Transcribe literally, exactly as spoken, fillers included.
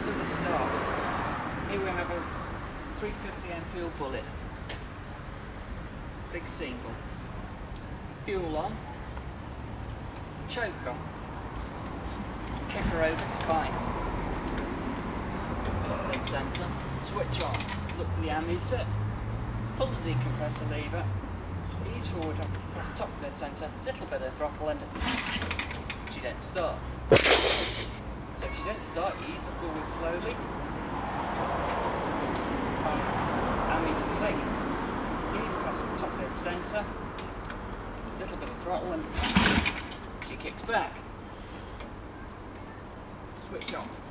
to the start. Here we have a three fifty Enfield bullet. Big single. Fuel on. Choke on. Kick her over to fine. Top dead centre. Switch on. Look for the Amethyst. Pull the decompressor lever. Ease forward, press top dead centre. Little bit of throttle and she don't start. So if she don't start, ease her forward slowly. Amethyst flick. Ease past top dead centre. Little bit of throttle and she kicks back. Switch off.